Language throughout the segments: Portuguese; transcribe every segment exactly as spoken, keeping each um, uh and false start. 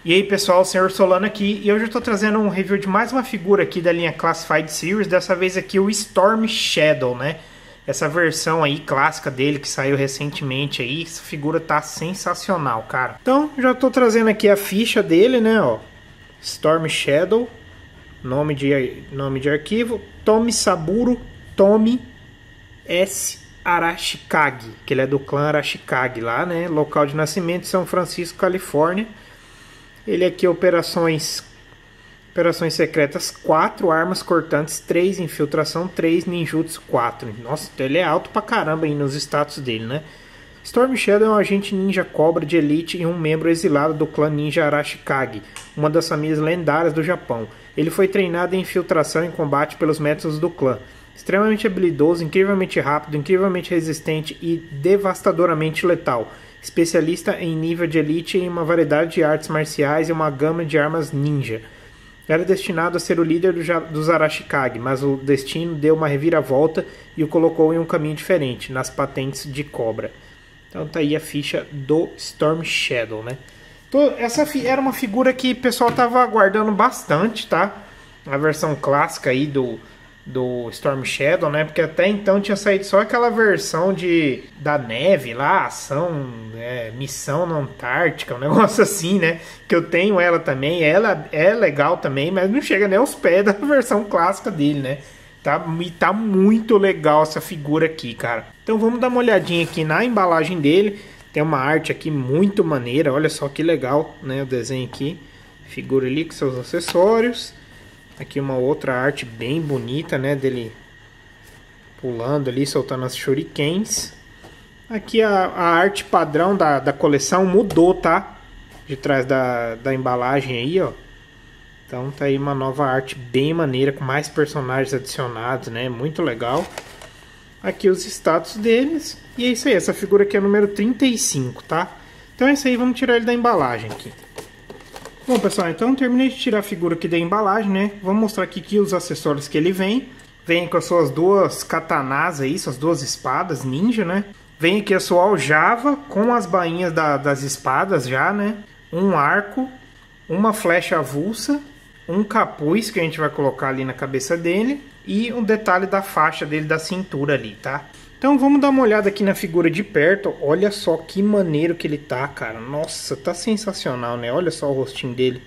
E aí pessoal, o senhor Solano aqui, e hoje eu estou trazendo um review de mais uma figura aqui da linha Classified Series, dessa vez aqui o Storm Shadow, né? Essa versão aí clássica dele que saiu recentemente aí, essa figura tá sensacional, cara. Então, já estou trazendo aqui a ficha dele, né, ó. Storm Shadow, nome de, nome de arquivo, Tomi Saburo Tomi S. Arashikage, que ele é do clã Arashikage lá, né? Local de nascimento, São Francisco, Califórnia. Ele aqui, operações operações secretas quatro, armas cortantes três, infiltração três, ninjutsu quatro. Nossa, ele é alto pra caramba aí nos status dele, né? Storm Shadow é um agente ninja cobra de elite e um membro exilado do clã ninja Arashikage, uma das famílias lendárias do Japão. Ele foi treinado em infiltração e combate pelos métodos do clã. Extremamente habilidoso, incrivelmente rápido, incrivelmente resistente e devastadoramente letal. Especialista em nível de elite em uma variedade de artes marciais e uma gama de armas ninja. Era destinado a ser o líder do, dos Arashikage, mas o destino deu uma reviravolta e o colocou em um caminho diferente, nas patentes de cobra. Então tá aí a ficha do Storm Shadow, né? Então, essa era uma figura que o pessoal tava aguardando bastante, tá? A versão clássica aí do... do Storm Shadow, né? Porque até então tinha saído só aquela versão de da neve lá, ação, é, missão na Antártica, um negócio assim, né? Que eu tenho ela também, ela é legal também, mas não chega nem aos pés da versão clássica dele, né? Tá, e tá muito legal essa figura aqui, cara. Então vamos dar uma olhadinha aqui na embalagem dele. Tem uma arte aqui muito maneira, olha só que legal, né? O desenho aqui, figura ali com seus acessórios. Aqui uma outra arte bem bonita, né, dele pulando ali, soltando as shurikens. Aqui a, a arte padrão da, da coleção mudou, tá? De trás da, da embalagem aí, ó. Então tá aí uma nova arte bem maneira, com mais personagens adicionados, né, muito legal. Aqui os status deles. E é isso aí, essa figura aqui é o número trinta e cinco, tá? Então é isso aí, vamos tirar ele da embalagem aqui. Bom pessoal, então terminei de tirar a figura aqui da embalagem, né? Vamos mostrar aqui que os acessórios que ele vem. Vem com as suas duas katanas aí, suas duas espadas ninja, né? Vem aqui a sua aljava com as bainhas da, das espadas já, né? Um arco, uma flecha avulsa, um capuz que a gente vai colocar ali na cabeça dele e um detalhe da faixa dele da cintura ali, tá? Então vamos dar uma olhada aqui na figura de perto. Olha só que maneiro que ele tá, cara. Nossa, tá sensacional, né? Olha só o rostinho dele.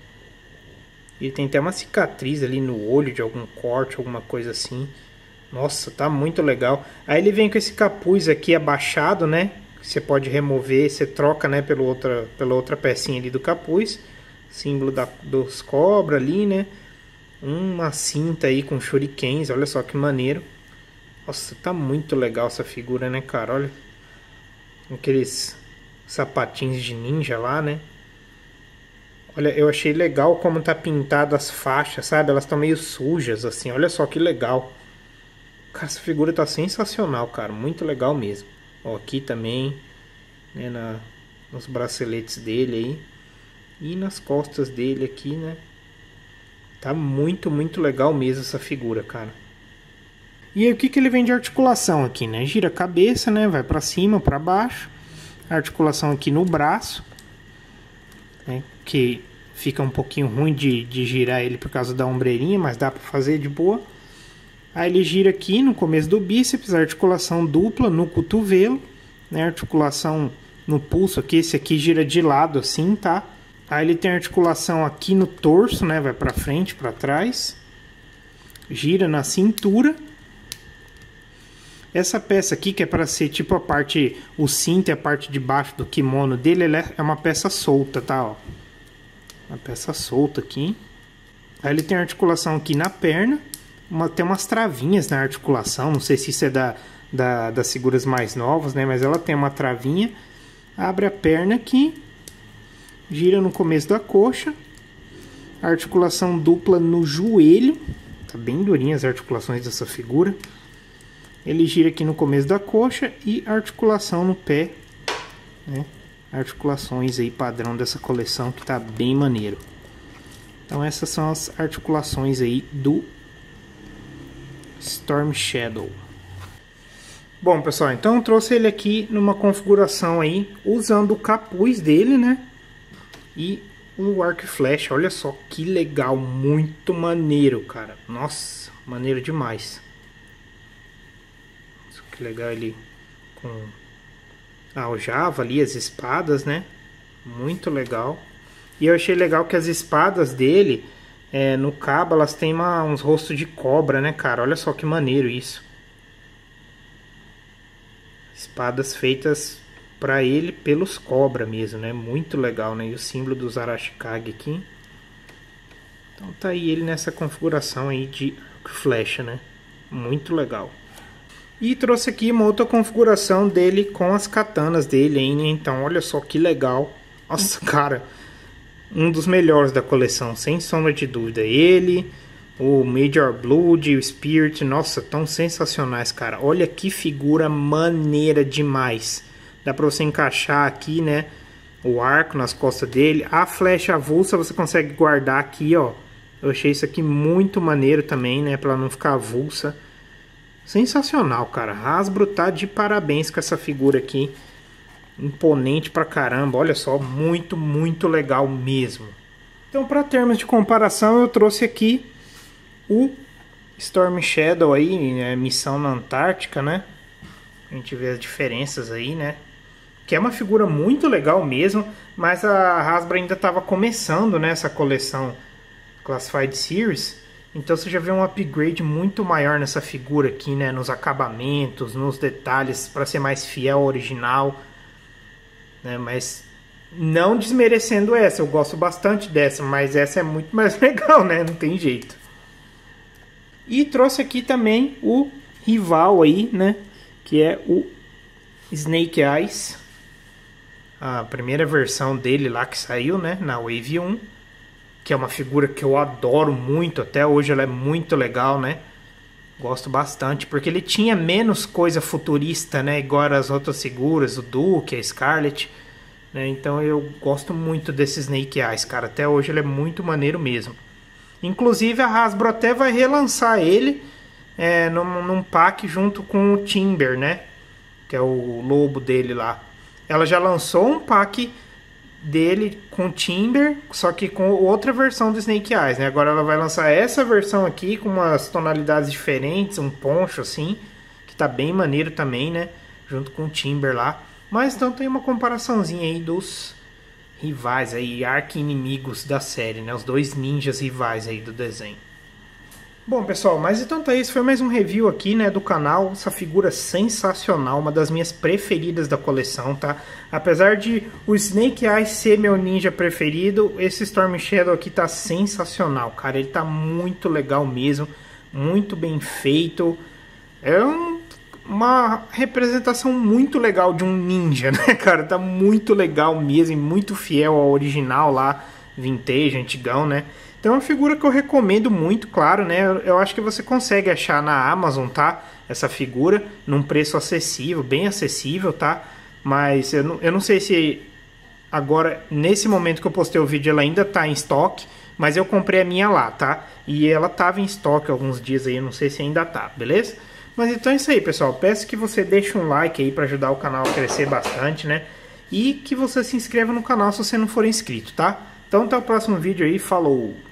Ele tem até uma cicatriz ali no olho de algum corte, alguma coisa assim. Nossa, tá muito legal. Aí ele vem com esse capuz aqui abaixado, né? Você pode remover, você troca, né, pela outra, pela outra pecinha ali do capuz. Símbolo da, dos cobra ali, né? Uma cinta aí com shurikens, olha só que maneiro. Nossa, tá muito legal essa figura, né, cara? Olha. Aqueles sapatinhos de ninja lá, né? Olha, eu achei legal como tá pintado as faixas, sabe? Elas estão meio sujas, assim. Olha só que legal. Cara, essa figura tá sensacional, cara. Muito legal mesmo. Ó, aqui também, né, na, nos braceletes dele aí. E nas costas dele aqui, né? Tá muito, muito legal mesmo essa figura, cara. E aí, o que, que ele vem de articulação aqui, né? Gira a cabeça, né? Vai para cima, para baixo. Articulação aqui no braço, né? Que fica um pouquinho ruim de, de girar ele por causa da ombreirinha, mas dá para fazer de boa. Aí ele gira aqui no começo do bíceps, articulação dupla no cotovelo, né? Articulação no pulso aqui, esse aqui gira de lado assim, tá? Aí ele tem articulação aqui no torso, né? Vai para frente, para trás. Gira na cintura. Essa peça aqui, que é para ser tipo a parte, o cinto e a parte de baixo do kimono dele, ela é uma peça solta, tá? Ó. Uma peça solta aqui. Aí ele tem articulação aqui na perna. Uma, tem umas travinhas na articulação, não sei se isso é da, da, das figuras mais novas, né? Mas ela tem uma travinha. Abre a perna aqui. Gira no começo da coxa. Articulação dupla no joelho. Tá bem durinha as articulações dessa figura. Ele gira aqui no começo da coxa e articulação no pé, né? Articulações aí padrão dessa coleção que tá bem maneiro. Então essas são as articulações aí do Storm Shadow. Bom, pessoal, então eu trouxe ele aqui numa configuração aí usando o capuz dele, né? E o arco e flecha. Olha só que legal, muito maneiro, cara. Nossa, maneiro demais. Nossa, que legal ele com a aljava ali, as espadas, né? Muito legal. E eu achei legal que as espadas dele, é, no cabo, elas têm uma, uns rostos de cobra, né, cara? Olha só que maneiro isso. Espadas feitas para ele pelos cobra mesmo, né? Muito legal, né? E o símbolo dos Arashikage aqui. Então tá aí ele nessa configuração aí de flecha, né? Muito legal. E trouxe aqui uma outra configuração dele com as katanas dele, hein? Então olha só que legal. Nossa, cara, um dos melhores da coleção, sem sombra de dúvida. Ele, o Major Blood, o Spirit, nossa, tão sensacionais, cara. Olha que figura maneira demais. Dá pra você encaixar aqui, né, o arco nas costas dele. A flecha avulsa você consegue guardar aqui, ó. Eu achei isso aqui muito maneiro também, né, pra ela não ficar avulsa. Sensacional, cara. Hasbro tá de parabéns com essa figura aqui. Imponente pra caramba. Olha só, muito, muito legal mesmo. Então, para termos de comparação, eu trouxe aqui o Storm Shadow aí, né, missão na Antártica, né? A gente vê as diferenças aí, né? Que é uma figura muito legal mesmo, mas a Hasbro ainda estava começando, né, essa coleção Classified Series. Então você já vê um upgrade muito maior nessa figura aqui, né? Nos acabamentos, nos detalhes, para ser mais fiel ao original, né? Mas não desmerecendo essa, eu gosto bastante dessa, mas essa é muito mais legal, né? Não tem jeito. E trouxe aqui também o rival aí, né? Que é o Snake Eyes. A primeira versão dele lá que saiu, né? Na Wave um. Que é uma figura que eu adoro muito. Até hoje ela é muito legal, né? Gosto bastante. Porque ele tinha menos coisa futurista, né? Igual as outras figuras. O Duke, a Scarlet. Né? Então eu gosto muito desse Snake Eyes, cara. Até hoje ele é muito maneiro mesmo. Inclusive a Hasbro até vai relançar ele é, num, num pack junto com o Timber, né? Que é o lobo dele lá. Ela já lançou um pack dele com Timber, só que com outra versão do Snake Eyes, né? Agora ela vai lançar essa versão aqui com umas tonalidades diferentes, um poncho assim, que tá bem maneiro também, né? Junto com o Timber lá. Mas então tem uma comparaçãozinha aí dos rivais aí, arqui-inimigos da série, né? Os dois ninjas rivais aí do desenho. Bom, pessoal, mas então tá, esse foi mais um review aqui, né, do canal. Essa figura sensacional, uma das minhas preferidas da coleção, tá? Apesar de o Snake Eyes ser meu ninja preferido, esse Storm Shadow aqui tá sensacional, cara. Ele tá muito legal mesmo, muito bem feito. É um, uma representação muito legal de um ninja, né, cara? Tá muito legal mesmo, muito fiel ao original lá, vintage, antigão, né? Então é uma figura que eu recomendo muito, claro, né? Eu, eu acho que você consegue achar na Amazon, tá? Essa figura, num preço acessível, bem acessível, tá? Mas eu não, eu não sei se agora, nesse momento que eu postei o vídeo, ela ainda tá em estoque. Mas eu comprei a minha lá, tá? E ela tava em estoque alguns dias aí, eu não sei se ainda tá, beleza? Mas então é isso aí, pessoal. Peço que você deixe um like aí para ajudar o canal a crescer bastante, né? E que você se inscreva no canal se você não for inscrito, tá? Então até o próximo vídeo aí, falou!